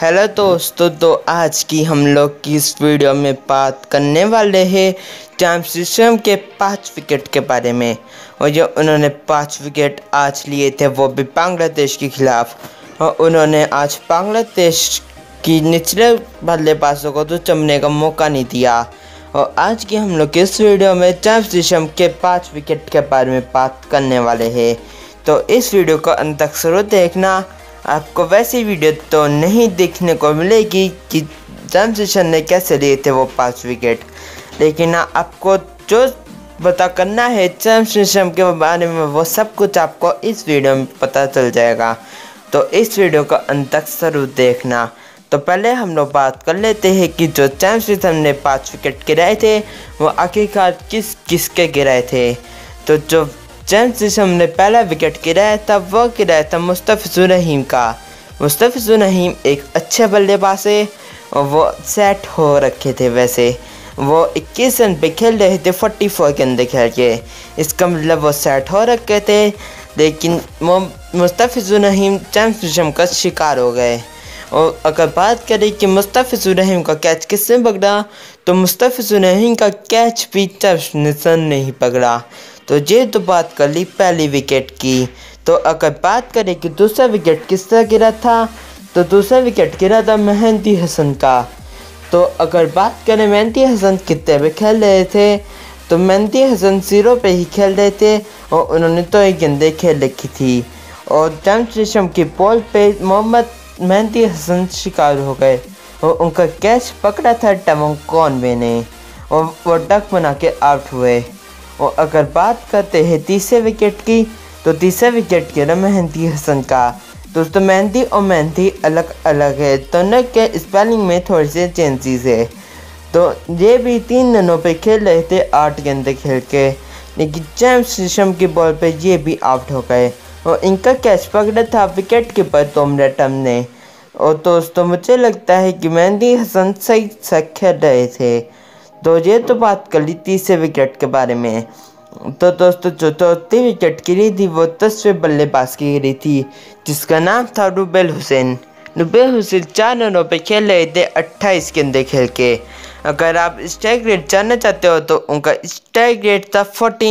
Hello दोस्तों, तो आज की हम लोग की इस वीडियो में बात करने वाले हैं जेम्स ऋषभ के 5 विकेट के बारे में। और जो उन्होंने 5 विकेट आज लिए थे वो भी बांग्लादेश के खिलाफ। और उन्होंने आज बांग्लादेश की निचले बल्लेबाजों को तो जमने का मौका नहीं दिया। और आज की हम लोग इस वीडियो में जेम्स ऋषभ के 5 विकेट के बारे में बात करने वाले हैं। तो इस वीडियो को अंत तक जरूर देखना। आपको वैसी वीडियो तो नहीं देखने को मिलेगी कि जेम्स ऋषभ ने कैसे लिए थे वो 5 विकेट, लेकिन आपको जो पता करना है जेम्स ऋषभ के बारे में वो सब कुछ आपको इस वीडियो में पता चल जाएगा। तो इस वीडियो को अंत तक जरूर देखना। तो पहले हम लोग बात कर लेते हैं कि जो जेम्स ऋषभ ने 5 विकेट गिराए थे वो आखिरकार किसके गिराए थे। तो जो जेम्स ऋषभ ने पहला विकेट गिराया था वो गिराया था मुस्तफिजुर रहीम का। मुस्तफिजुर रहीम एक अच्छे बल्लेबाज है और वो सेट हो रखे थे। वैसे वो 21 रन पे खेल रहे थे 44 गेंदे खेल के, इसका मतलब वो सेट हो रखे थे। लेकिन वो मुस्तफिजुर रहीम जेम्स ऋषभ का शिकार हो गए। और अगर बात करें कि मुस्तफिजुर रहीम का कैच किसने पकड़ा, तो मुस्तफिजुर रहीम का कैच भी जेम्स ऋषभ ने ही पकड़ा। तो ये तो बात कर ली पहली विकेट की। तो अगर बात करें कि दूसरा विकेट किसका गिरा था, तो दूसरा विकेट गिरा था मेहदी हसन का। तो अगर बात करें मेहदी हसन कितने पे खेल रहे थे, तो मेहदी हसन 0 पे ही खेल रहे थे और उन्होंने तो एक गेंदे खेल रखी थी। और जेम्स ऋषभ की बॉल पे मोहम्मद मेहदी हसन शिकार हो गए और उनका कैच पकड़ा था टमंग कॉनवे ने और वो डक बना के आउट हुए। और अगर बात करते हैं तीसरे विकेट की, तो तीसरा विकेट गिरा मेहदी हसन का। दोस्तों मेहदी और मेहदी अलग अलग है, दोनों के स्पेलिंग में थोड़ी सी चेंजेस है। तो ये भी 3 रनों पे खेल रहे थे 8 गेंदे खेल के, लेकिन जेम्स ऋषभ की बॉल पे ये भी आउट हो गए और इनका कैच पकड़ा था विकेट कीपर तोमरा टम ने। और दोस्तों मुझे लगता है कि मेहदी हसन सही से खेल रहे थे। तो ये तो बात कर ली तीसरे विकेट के बारे में। तो दोस्तों जो चौथी विकेट गिरी थी वो 10वें बल्लेबाज की गिरी थी, जिसका नाम था रुबेल हुसैन। रुबेल हुसैन 4 रनों पे खेल रहे थे 28 गेंदे खेल के। अगर आप स्ट्राइक रेट जानना चाहते हो तो उनका स्ट्राइक रेट था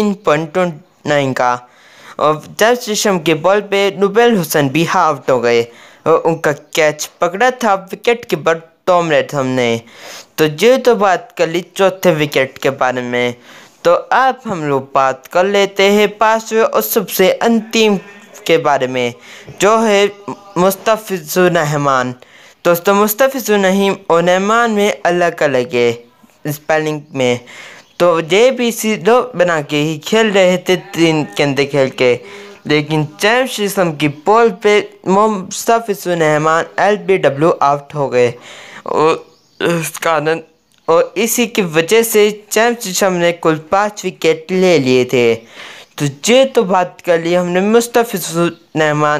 14.29 का। और जेम्स ऋषभ के बॉल पे रुबेल हुसैन भी आउट हो गए और उनका कैच पकड़ा था विकेट कीपर तोमरा टम ने। तो ये तो बात कर ली चौथे विकेट के बारे में। तो अब हम लोग बात कर लेते हैं 5वें और सबसे अंतिम के बारे में, जो है मुस्तफिजुर रहमान। दोस्तों मुस्तफिजुर रहीम और रहमान में अलग अलग है स्पेलिंग में। तो ये भी सीधो बना के ही खेल रहे थे 3 गेंदे खेल के, लेकिन जेम्स ऋषभ की बॉल पे मुस्तफिजुर रहमान LBW आउट हो गए और इस कारण और इसी की वजह से जेम्स ऋषभ ने कुल 5 विकेट ले लिए थे। तो ये तो बात कर ली हमने मुस्तफिजुर रहमान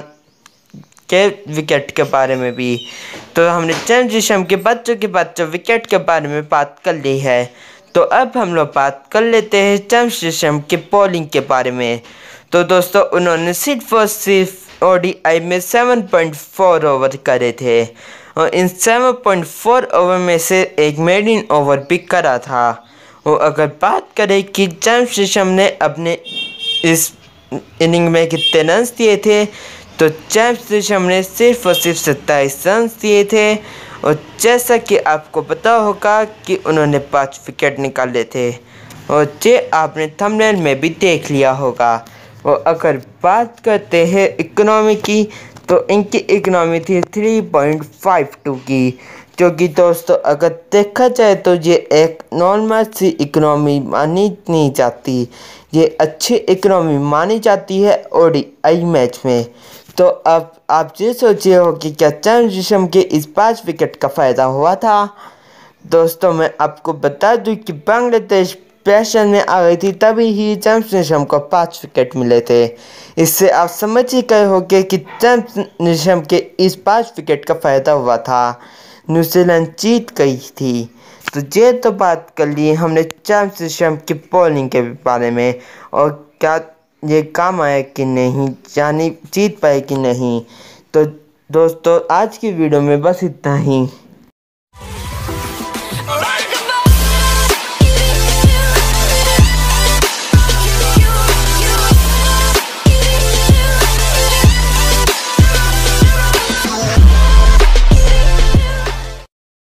के विकेट के बारे में भी। तो हमने जेम्स ऋषभ के बच्चों के बच्चों विकेट के बारे में बात कर ली है। तो अब हम लोग बात कर लेते हैं जेम्स ऋषभ के बॉलिंग के बारे में। तो दोस्तों उन्होंने सिर्फ और सिर्फ ODI में 7.4 ओवर करे थे और इन 7.4 ओवर में से एक मेडिन ओवर भी करा था। और अगर बात करें कि जेम्स ऋषभ ने अपने इस इनिंग में कितने रन दिए थे, तो जेम्स ऋषभ ने सिर्फ और सिर्फ 27 रन दिए थे। और जैसा कि आपको पता होगा कि उन्होंने 5 विकेट निकाले थे और ये आपने थंबनेल में भी देख लिया होगा। और अगर बात करते हैं इकोनॉमी की, तो इनकी इकोनॉमी थी 3.52 की, जो कि दोस्तों अगर देखा जाए तो ये एक नॉर्मल सी इकोनॉमी मानी नहीं जाती, ये अच्छी इकोनॉमी मानी जाती है ODI मैच में। तो अब आप ये सोचिए हो कि क्या जेम्स ऋषभ के इस 5 विकेट का फ़ायदा हुआ था। दोस्तों मैं आपको बता दूं कि बांग्लादेश प्रेशर में आ गई थी, तभी ही जेम्स ऋषभ को 5 विकेट मिले थे। इससे आप समझ ही गए होंगे कि जेम्स ऋषभ के इस 5 विकेट का फ़ायदा हुआ था। न्यूजीलैंड जीत गई थी। तो ये तो बात कर ली हमने जेम्स ऋषभ की बॉलिंग के बारे में और क्या ये काम आया कि नहीं, यानी जीत पाए कि नहीं। तो दोस्तों आज की वीडियो में बस इतना ही।